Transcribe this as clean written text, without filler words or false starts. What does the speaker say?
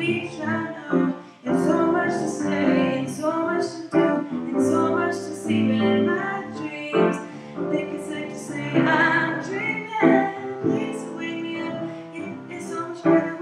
each I know. There's so much to say, and so much to do, and so much to see. But in my dreams, I think it's safe to say I'm dreaming. Please wake me up. It's so much better.